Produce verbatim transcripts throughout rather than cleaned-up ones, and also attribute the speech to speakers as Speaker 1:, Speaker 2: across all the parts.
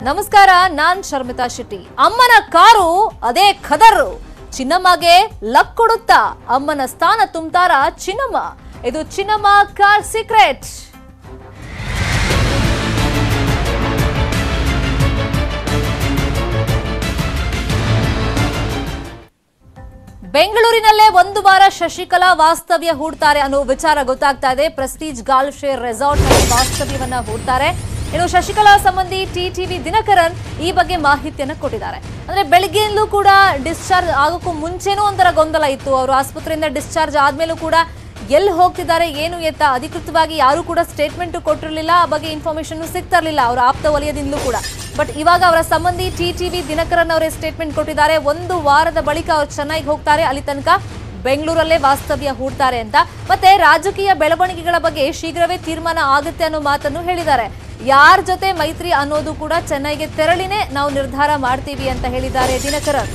Speaker 1: ನಮಸ್ಕಾರ, ನಾನ್ ಶರ್ಮಿತಾ ಶೆಟ್ಟಿ. ಅಮ್ಮನ ಕಾರು ಅದೇ ಖದರ್. ಚಿನ್ನಮ್ಮಗೆ ಲಕ್ ಕೊಡುತ್ತಾ ಅಮ್ಮನ ಸ್ಥಾನ ತುಂಬ್ತಾರ ಚಿನ್ನಮ್ಮ. ಇದು ಚಿನ್ನಮ್ಮ ಕಾರ್ ಸೀಕ್ರೆಟ್. ಬೆಂಗಳೂರಿನಲ್ಲೇ ಒಂದು ವಾರ ಶಶಿಕಲಾ ವಾಸ್ತವ್ಯ ಹೂಡ್ತಾರೆ ಅನ್ನೋ ವಿಚಾರ ಗೊತ್ತಾಗ್ತಾ ಇದೆ. ಪ್ರೆಸ್ಟೀಜ್ ಗಾಲ್ಫ್ ಶೇರ್ ರೆಸಾರ್ಟ್ ನಲ್ಲಿ ವಾಸ್ತವ್ಯವನ್ನ ಹೂಡ್ತಾರೆ. ಇನ್ನು ಶಶಿಕಲಾ ಸಂಬಂಧಿ ಟಿಟಿವಿ ದಿನಕರನ್ ಈ ಬಗ್ಗೆ ಮಾಹಿತಿಯನ್ನು ಕೊಟ್ಟಿದ್ದಾರೆ. ಅಂದ್ರೆ ಬೆಳಗ್ಗೆಯಲ್ಲೂ ಕೂಡ ಡಿಸ್ಚಾರ್ಜ್ ಆಗೋಕ್ಕೂ ಮುಂಚೆನೂ ಒಂಥರ ಗೊಂದಲ ಇತ್ತು. ಅವರು ಆಸ್ಪತ್ರೆಯಿಂದ ಡಿಸ್ಚಾರ್ಜ್ ಆದ್ಮೇಲೂ ಕೂಡ ಎಲ್ಲಿ ಹೋಗ್ತಿದ್ದಾರೆ ಏನು ಎತ್ತ ಅಧಿಕೃತವಾಗಿ ಯಾರು ಕೂಡ ಸ್ಟೇಟ್ಮೆಂಟ್ ಕೊಟ್ಟಿರಲಿಲ್ಲ. ಆ ಬಗ್ಗೆ ಇನ್ಫಾರ್ಮೇಶನ್ ಸಿಗ್ತಾ ಇರಲಿಲ್ಲ ಅವರ ಆಪ್ತ ವಲಯದಿಂದಲೂ ಕೂಡ. ಬಟ್ ಇವಾಗ ಅವರ ಸಂಬಂಧಿ ಟಿಟಿವಿ ದಿನಕರನ್ ಅವರೇ ಸ್ಟೇಟ್ಮೆಂಟ್ ಕೊಟ್ಟಿದ್ದಾರೆ. ಒಂದು ವಾರದ ಬಳಿಕ ಅವರು ಚೆನ್ನೈಗೆ ಹೋಗ್ತಾರೆ, ಅಲ್ಲಿ ತನಕ ಬೆಂಗಳೂರಲ್ಲೇ ವಾಸ್ತವ್ಯ ಹೂಡ್ತಾರೆ ಅಂತ. ಮತ್ತೆ ರಾಜಕೀಯ ಬೆಳವಣಿಗೆಗಳ ಬಗ್ಗೆ ಶೀಘ್ರವೇ ತೀರ್ಮಾನ ಆಗುತ್ತೆ ಅನ್ನೋ ಮಾತನ್ನು ಹೇಳಿದ್ದಾರೆ. ಯಾರ ಜೊತೆ ಮೈತ್ರಿ ಅನ್ನೋದು ಕೂಡ ಚೆನ್ನೈಗೆ ತೆರಳಿನೇ ನಾವು ನಿರ್ಧಾರ ಮಾಡ್ತೀವಿ ಅಂತ ಹೇಳಿದ್ದಾರೆ ದಿನಕರನ್.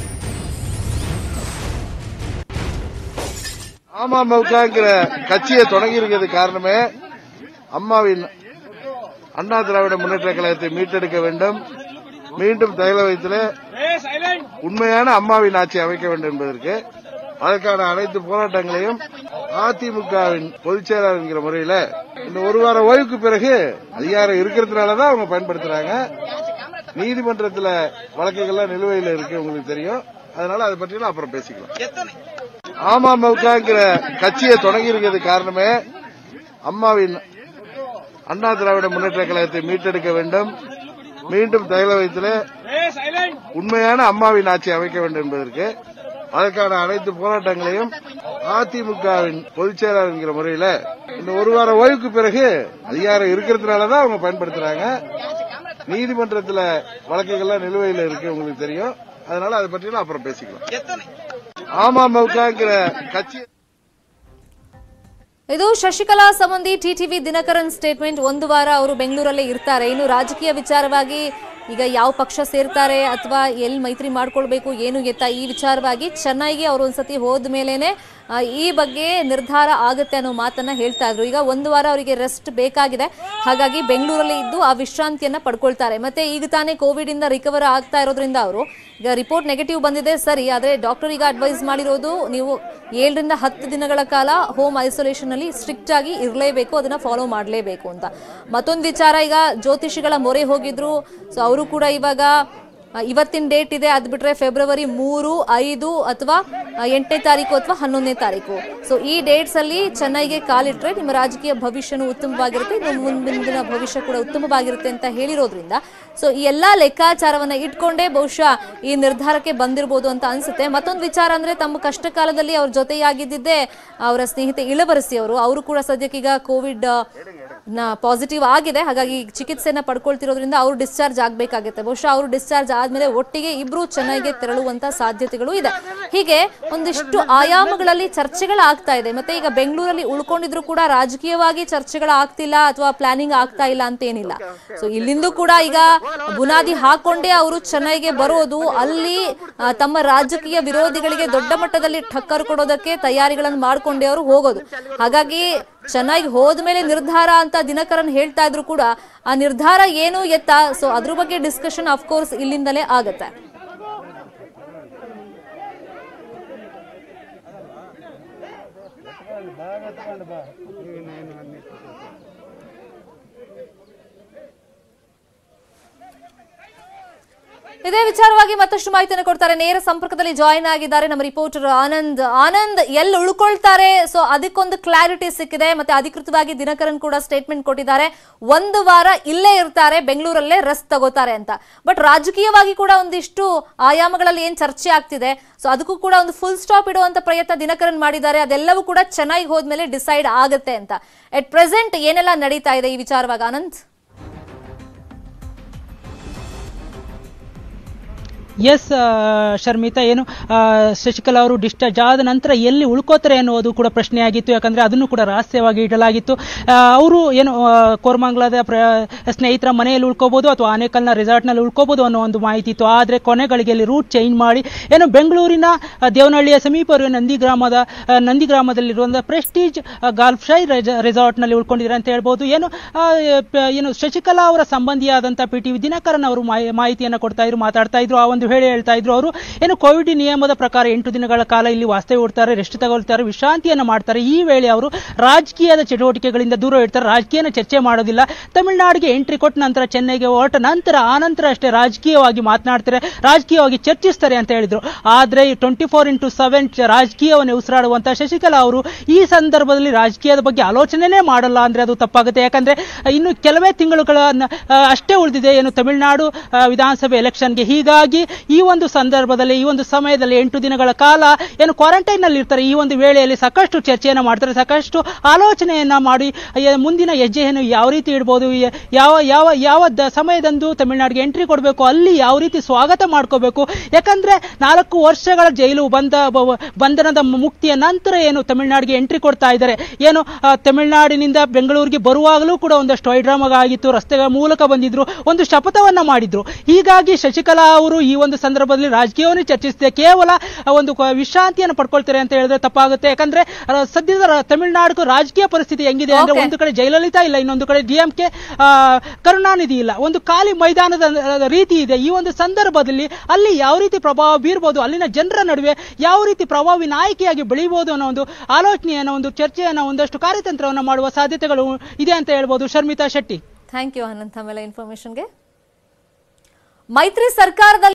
Speaker 2: அமமுகங்கிற கட்சியை தொடங்கியிருக்கிறது காரணமே அம்மாவின் அண்ணா திராவிட முன்னேற்ற கழகத்தை மீட்டெடுக்க வேண்டும், மீண்டும் தமிழகத்தில் உண்மையான அம்மாவின் ஆட்சி அமைக்க வேண்டும் என்பதற்கு அதற்கான அனைத்து போராட்டங்களையும் அதிமுகவின் பொதுச் செயலாளர் என்கிற முறையில் இந்த ஒரு வார ஓய்வுக்கு பிறகு அதிகாரம் இருக்கிறதுனாலதான் அவங்க பயன்படுத்துறாங்க. நீதிமன்றத்தில் வழக்குகள்லாம் நிலுவையில் இருக்கு, உங்களுக்கு தெரியும். அதனால அதை பற்றியெல்லாம் அப்புறம் பேசிக்கலாம். அமமுகங்கிற கட்சியை தொடங்கியிருக்கிறது காரணமே அம்மாவின் அண்ணா திராவிட முன்னேற்ற கழகத்தை மீட்டெடுக்க வேண்டும், மீண்டும் தமிழகத்தில் உண்மையான அம்மாவின் ஆட்சி அமைக்க வேண்டும் என்பதற்கு அதற்கான அனைத்து போராட்டங்களையும் அதிமுகவின் பொதுச் செயலாளர் என்கிற முறையில் இந்த ஒரு வார ஓய்வுக்கு பிறகு அதிகாரம் இருக்கிறதுனாலதான் அவங்க பயன்படுத்துறாங்க. நீதிமன்றத்தில் வழக்குகள்லாம் நிலுவையில் இருக்கு, உங்களுக்கு தெரியும். அதனால அதை பற்றியெல்லாம் அப்புறம் பேசிக்கலாம். அமமுகங்கிற கட்சி
Speaker 1: ಇದು ಶಶಿಕಲಾ ಸಂಬಂಧಿ ಟಿಟಿವಿ ದಿನಕರನ್ ಸ್ಟೇಟ್ಮೆಂಟ್. ಒಂದು ವಾರ ಅವರು ಬೆಂಗಳೂರಲ್ಲೇ ಇರ್ತಾರೆ. ಇನ್ನು ರಾಜಕೀಯ ವಿಚಾರವಾಗಿ ಈಗ ಯಾವ ಪಕ್ಷ ಸೇರ್ತಾರೆ ಅಥವಾ ಎಲ್ಲಿ ಮೈತ್ರಿ ಮಾಡ್ಕೊಳ್ಬೇಕು ಏನು ಎತ್ತ ಈ ವಿಚಾರವಾಗಿ ಚೆನ್ನೈಗೆ ಅವರು ಒಂದ್ಸತಿ ಹೋದ ಮೇಲೇನೆ ಈ ಬಗ್ಗೆ ನಿರ್ಧಾರ ಆಗುತ್ತೆ ಅನ್ನೋ ಮಾತನ್ನ ಹೇಳ್ತಾ ಇದ್ರು. ಈಗ ಒಂದು ವಾರ ಅವರಿಗೆ ರೆಸ್ಟ್ ಬೇಕಾಗಿದೆ, ಹಾಗಾಗಿ ಬೆಂಗಳೂರಲ್ಲಿ ಇದ್ದು ಆ ವಿಶ್ರಾಂತಿಯನ್ನ ಪಡ್ಕೊಳ್ತಾರೆ. ಮತ್ತೆ ಈಗ ತಾನೇ ಕೋವಿಡ್ ಇಂದ ರಿಕವರ್ ಆಗ್ತಾ ಇರೋದ್ರಿಂದ ಅವರು ಈಗ ರಿಪೋರ್ಟ್ ನೆಗೆಟಿವ್ ಬಂದಿದೆ ಸರಿ, ಆದರೆ ಡಾಕ್ಟರ್ ಈಗ ಅಡ್ವೈಸ್ ಮಾಡಿರೋದು ನೀವು ಏಳರಿಂದ ಹತ್ತು ದಿನಗಳ ಕಾಲ ಹೋಮ್ ಐಸೋಲೇಷನ್ ಅಲ್ಲಿ ಸ್ಟ್ರಿಕ್ಟ್ ಆಗಿ ಇರಲೇಬೇಕು, ಅದನ್ನ ಫಾಲೋ ಮಾಡಲೇಬೇಕು ಅಂತ. ಮತ್ತೊಂದು ವಿಚಾರ, ಈಗ ಜ್ಯೋತಿಷಿಗಳ ಮೊರೆ ಹೋಗಿದ್ರು. ಸೊ ಅವರು ಕೂಡ ಇವಾಗ ಇವತ್ತಿನ ಡೇಟ್ ಇದೆ, ಅದ್ ಬಿಟ್ರೆ ಫೆಬ್ರವರಿ ಮೂರು ಐದು ಅಥವಾ ಎಂಟನೇ ತಾರೀಕು ಅಥವಾ ಹನ್ನೊಂದನೇ ತಾರೀಕು. ಸೊ ಈ ಡೇಟ್ಸ್ ಅಲ್ಲಿ ಚೆನ್ನೈಗೆ ಕಾಲಿಟ್ರೆ ನಿಮ್ಮ ರಾಜಕೀಯ ಭವಿಷ್ಯನೂ ಉತ್ತಮವಾಗಿರುತ್ತೆ, ಇನ್ನು ಮುಂದಿನ ಭವಿಷ್ಯ ಕೂಡ ಉತ್ತಮವಾಗಿರುತ್ತೆ ಅಂತ ಹೇಳಿರೋದ್ರಿಂದ ಸೊ ಈ ಎಲ್ಲಾ ಲೆಕ್ಕಾಚಾರವನ್ನ ಇಟ್ಕೊಂಡೇ ಬಹುಶಃ ಈ ನಿರ್ಧಾರಕ್ಕೆ ಬಂದಿರಬಹುದು ಅಂತ ಅನ್ಸುತ್ತೆ. ಮತ್ತೊಂದು ವಿಚಾರ ಅಂದ್ರೆ ತಮ್ಮ ಕಷ್ಟ ಕಾಲದಲ್ಲಿ ಅವ್ರ ಜೊತೆಯಾಗಿದ್ದಿದ್ದೆ ಅವರ ಸ್ನೇಹಿತೆ ಇಳವರಸಿ ಅವರು ಅವರು ಕೂಡ ಸದ್ಯಕ್ಕೀಗ ಕೋವಿಡ್ ಪಾಸಿಟಿವ್ ಆಗಿದೆ, ಹಾಗಾಗಿ ಚಿಕಿತ್ಸೆನ ಪಡ್ಕೊಳ್ತಿರೋದ್ರಿಂದ ಅವರು ಡಿಸ್ಚಾರ್ಜ್ ಆಗಬೇಕಾಗುತ್ತೆ. ಬಹುಶಃ ಅವರು ಡಿಸ್ಚಾರ್ಜ್ ಆದ್ಮೇಲೆ ಒಟ್ಟಿಗೆ ಇಬ್ರು ಚೆನ್ನೈಗೆ ತೆರಳುವಂತ ಸಾಧ್ಯತೆಗಳು ಇದೆ. ಹೀಗೆ ಒಂದಿಷ್ಟು ಆಯಾಮಗಳಲ್ಲಿ ಚರ್ಚೆಗಳಾಗ್ತಾ ಇದೆ. ಮತ್ತೆ ಈಗ ಬೆಂಗಳೂರಲ್ಲಿ ಉಳ್ಕೊಂಡಿದ್ರು ಕೂಡ ರಾಜಕೀಯವಾಗಿ ಚರ್ಚೆಗಳಾಗ್ತಿಲ್ಲ ಅಥವಾ ಪ್ಲಾನಿಂಗ್ ಆಗ್ತಾ ಇಲ್ಲ ಅಂತ ಏನಿಲ್ಲ. ಸೊ ಇಲ್ಲಿಂದ ಕೂಡ ಈಗ ಬುನಾದಿ ಹಾಕೊಂಡೇ ಅವರು ಚೆನ್ನೈಗೆ ಬರೋದು, ಅಲ್ಲಿ ತಮ್ಮ ರಾಜಕೀಯ ವಿರೋಧಿಗಳಿಗೆ ದೊಡ್ಡ ಮಟ್ಟದಲ್ಲಿ ಠಕ್ಕರ್ ಕೊಡೋದಕ್ಕೆ ತಯಾರಿಗಳನ್ನು ಮಾಡ್ಕೊಂಡೇ ಅವರು ಹೋಗೋದು. ಹಾಗಾಗಿ ಚೆನ್ನೈಗೆ ಹೋದ್ಮೇಲೆ ನಿರ್ಧಾರ ಅಂತ ದಿನಕರನ್ ಹೇಳ್ತಾ ಇದ್ರು ಕೂಡ ಆ ನಿರ್ಧಾರ ಏನು ಎತ್ತ ಸೊ ಅದ್ರ ಬಗ್ಗೆ ಡಿಸ್ಕಷನ್ ಅಫ್ಕೋರ್ಸ್ ಇಲ್ಲಿಂದಲೇ ಆಗತ್ತೆ. ಇದೇ ವಿಚಾರವಾಗಿ ಮತ್ತಷ್ಟು ಮಾಹಿತಿಯನ್ನು ಕೊಡ್ತಾರೆ. ನೇರ ಸಂಪರ್ಕದಲ್ಲಿ ಜಾಯಿನ್ ಆಗಿದ್ದಾರೆ ನಮ್ಮ ರಿಪೋರ್ಟರ್ ಆನಂದ್. ಆನಂದ್, ಎಲ್ಲಿ ಉಳ್ಕೊಳ್ತಾರೆ ಸೊ ಅದಕ್ಕೊಂದು ಕ್ಲಾರಿಟಿ ಸಿಕ್ಕಿದೆ. ಮತ್ತೆ ಅಧಿಕೃತವಾಗಿ ದಿನಕರನ್ ಕೂಡ ಸ್ಟೇಟ್ಮೆಂಟ್ ಕೊಟ್ಟಿದ್ದಾರೆ, ಒಂದು ವಾರ ಇಲ್ಲೇ ಇರ್ತಾರೆ, ಬೆಂಗಳೂರಲ್ಲೇ ರೆಸ್ಟ್ ತಗೋತಾರೆ ಅಂತ. ಬಟ್ ರಾಜಕೀಯವಾಗಿ ಕೂಡ ಒಂದಿಷ್ಟು ಆಯಾಮಗಳಲ್ಲಿ ಏನ್ ಚರ್ಚೆ ಆಗ್ತಿದೆ, ಸೊ ಅದಕ್ಕೂ ಕೂಡ ಒಂದು ಫುಲ್ ಸ್ಟಾಪ್ ಇಡುವಂತ ಪ್ರಯತ್ನ ದಿನಕರನ್ ಮಾಡಿದ್ದಾರೆ. ಅದೆಲ್ಲವೂ ಕೂಡ ಚೆನ್ನೈಗೆ ಹೋದ್ಮೇಲೆ ಡಿಸೈಡ್ ಆಗುತ್ತೆ ಅಂತ. ಎಟ್ ಪ್ರೆಸೆಂಟ್ ಏನೆಲ್ಲ ನಡೀತಾ ಇದೆ ಈ ವಿಚಾರವಾಗಿ ಆನಂದ್?
Speaker 3: ಎಸ್ ಶರ್ಮಿತಾ, ಏನು ಶಶಿಕಲಾ ಅವರು ಡಿಸ್ಚಾರ್ಜ್ ಆದ ನಂತರ ಎಲ್ಲಿ ಉಳ್ಕೋತಾರೆ ಅನ್ನೋದು ಕೂಡ ಪ್ರಶ್ನೆಯಾಗಿತ್ತು. ಯಾಕಂದ್ರೆ ಅದನ್ನು ಕೂಡ ರಹಸ್ಯವಾಗಿ ಇಡಲಾಗಿತ್ತು. ಅವರು ಏನು ಕೋರಮಂಗಲದ ಸ್ನೇಹಿತರ ಮನೆಯಲ್ಲಿ ಉಳ್ಕೋಬಹುದು ಅಥವಾ ಆನೇಕಲ್ನ ರೆಸಾರ್ಟ್ನಲ್ಲಿ ಉಳ್ಕೋಬಹುದು ಅನ್ನೋ ಒಂದು ಮಾಹಿತಿ ಇತ್ತು. ಆದರೆ ಕೊನೆಗಳಿಗೆಯಲ್ಲಿ ರೂಟ್ ಚೇಂಜ್ ಮಾಡಿ ಏನು ಬೆಂಗಳೂರಿನ ದೇವನಹಳ್ಳಿಯ ಸಮೀಪ ನಂದಿಗ್ರಾಮದ ನಂದಿಗ್ರಾಮದಲ್ಲಿರುವಂತಹ ಪ್ರೆಸ್ಟೀಜ್ ಗಾಲ್ಫ್ ಶೈ ರೆಸಾರ್ಟ್ನಲ್ಲಿ ಉಳ್ಕೊಂಡಿದ್ದಾರೆ ಅಂತ ಹೇಳ್ಬೋದು. ಏನು ಏನು ಶಶಿಕಲಾ ಅವರ ಸಂಬಂಧಿಯಾದಂತಹ ಪಿ ಟಿ ವಿ ದಿನಕರನ್ ಅವರು ಮಾಹಿತಿಯನ್ನು ಕೊಡ್ತಾ ಇದ್ರು, ಮಾತಾಡ್ತಾ ಇದ್ರು. ಆ ಒಂದು ವೇಳೆ ಹೇಳ್ತಾ ಇದ್ರು ಅವರು ಏನು ಕೋವಿಡ್ ನಿಯಮದ ಪ್ರಕಾರ ಎಂಟು ದಿನಗಳ ಕಾಲ ಇಲ್ಲಿ ವಾಸ್ತವ್ಯ ಹೂಡ್ತಾರೆ, ರೆಸ್ಟ್ ತಗೊಳ್ತಾರೆ, ವಿಶ್ರಾಂತಿಯನ್ನು ಮಾಡ್ತಾರೆ. ಈ ವೇಳೆ ಅವರು ರಾಜಕೀಯದ ಚಟುವಟಿಕೆಗಳಿಂದ ದೂರ ಇಡ್ತಾರೆ, ರಾಜಕೀಯನ ಚರ್ಚೆ ಮಾಡೋದಿಲ್ಲ. ತಮಿಳುನಾಡಿಗೆ ಎಂಟ್ರಿ ಕೊಟ್ಟ ನಂತರ ಚೆನ್ನೈಗೆ ಹೊರಟ ನಂತರ ಆ ನಂತರ ಅಷ್ಟೇ ರಾಜಕೀಯವಾಗಿ ಮಾತನಾಡ್ತಾರೆ, ರಾಜಕೀಯವಾಗಿ ಚರ್ಚಿಸ್ತಾರೆ ಅಂತ ಹೇಳಿದ್ರು. ಆದ್ರೆ ಟ್ವೆಂಟಿ ಫೋರ್ ಇಂಟು ಸೆವೆನ್ ರಾಜಕೀಯವನ್ನು ಉಸಿರಾಡುವಂತಹ ಶಶಿಕಲಾ ಅವರು ಈ ಸಂದರ್ಭದಲ್ಲಿ ರಾಜಕೀಯದ ಬಗ್ಗೆ ಆಲೋಚನೆನೇ ಮಾಡಲ್ಲ ಅಂದ್ರೆ ಅದು ತಪ್ಪಾಗುತ್ತೆ. ಯಾಕಂದ್ರೆ ಇನ್ನು ಕೆಲವೇ ತಿಂಗಳುಗಳ ಅಷ್ಟೇ ಉಳಿದಿದೆ ಏನು ತಮಿಳುನಾಡು ವಿಧಾನಸಭೆ ಎಲೆಕ್ಷನ್ಗೆ. ಹೀಗಾಗಿ ಈ ಒಂದು ಸಂದರ್ಭದಲ್ಲಿ ಈ ಒಂದು ಸಮಯದಲ್ಲಿ ಎಂಟು ದಿನಗಳ ಕಾಲ ಏನು ಕ್ವಾರಂಟೈನ್ ನಲ್ಲಿ ಇರ್ತಾರೆ. ಈ ಒಂದು ವೇಳೆಯಲ್ಲಿ ಸಾಕಷ್ಟು ಚರ್ಚೆಯನ್ನು ಮಾಡ್ತಾರೆ, ಸಾಕಷ್ಟು ಆಲೋಚನೆಯನ್ನ ಮಾಡಿ ಮುಂದಿನ ಹೆಜ್ಜೆಯನ್ನು ಯಾವ ರೀತಿ ಇಡಬಹುದು, ಯಾವ ಯಾವ ಯಾವ ಸಮಯದಂದು ತಮಿಳುನಾಡಿಗೆ ಎಂಟ್ರಿ ಕೊಡಬೇಕು, ಅಲ್ಲಿ ಯಾವ ರೀತಿ ಸ್ವಾಗತ ಮಾಡ್ಕೋಬೇಕು. ಯಾಕಂದ್ರೆ ನಾಲ್ಕು ವರ್ಷಗಳ ಜೈಲು ಬಂದ ಬಂಧನದ ಮುಕ್ತಿಯ ನಂತರ ಏನು ತಮಿಳುನಾಡಿಗೆ ಎಂಟ್ರಿ ಕೊಡ್ತಾ ಇದ್ದಾರೆ. ಏನು ತಮಿಳುನಾಡಿನಿಂದ ಬೆಂಗಳೂರಿಗೆ ಬರುವಾಗಲೂ ಕೂಡ ಒಂದಷ್ಟು ಹೈಡ್ರಾಮಾ ಆಗಿತ್ತು, ರಸ್ತೆಗಳ ಮೂಲಕ ಬಂದಿದ್ರು, ಒಂದು ಶಪಥವನ್ನ ಮಾಡಿದ್ರು. ಹೀಗಾಗಿ ಶಶಿಕಲಾ ಅವರು ಈ ಒಂದು ಸಂದರ್ಭದಲ್ಲಿ ರಾಜಕೀಯವನ್ನು ಚರ್ಚಿಸಿದೆ, ಕೇವಲ ಒಂದು ವಿಶ್ರಾಂತಿಯನ್ನು ಪಡ್ಕೊಳ್ತಾರೆ ಅಂತ ಹೇಳಿದ್ರೆ ತಪ್ಪಾಗುತ್ತೆ. ಯಾಕಂದ್ರೆ ಸದ್ಯದ ತಮಿಳುನಾಡು ರಾಜಕೀಯ ಪರಿಸ್ಥಿತಿ ಹೆಂಗಿದೆ ಅಂದ್ರೆ ಒಂದು ಕಡೆ ಜಯಲಲಿತಾ ಇಲ್ಲ, ಇನ್ನೊಂದು ಕಡೆ ಡಿಎಂಕೆ ಕರುಣಾನಿಧಿ ಇಲ್ಲ, ಒಂದು ಖಾಲಿ ಮೈದಾನದ ರೀತಿ ಇದೆ. ಈ ಒಂದು ಸಂದರ್ಭದಲ್ಲಿ ಅಲ್ಲಿ ಯಾವ ರೀತಿ ಪ್ರಭಾವ ಬೀರಬಹುದು, ಅಲ್ಲಿನ ಜನರ ನಡುವೆ ಯಾವ ರೀತಿ ಪ್ರಭಾವಿ ನಾಯಕಿಯಾಗಿ ಬೆಳೆಯಬಹುದು ಅನ್ನೋ ಒಂದು ಆಲೋಚನೆಯನ್ನು, ಒಂದು ಚರ್ಚೆಯನ್ನು, ಒಂದಷ್ಟು ಕಾರ್ಯತಂತ್ರವನ್ನು ಮಾಡುವ ಸಾಧ್ಯತೆಗಳು ಇದೆ ಅಂತ ಹೇಳ್ಬೋದು. Sharmita Shetty,
Speaker 1: thank you Anant. ಆಮೇಲೆ ಇನ್ಫಾರ್ಮೇಶನ್ಗೆ ಮೈತ್ರಿ ಸರ್ಕಾರದಲ್ಲಿ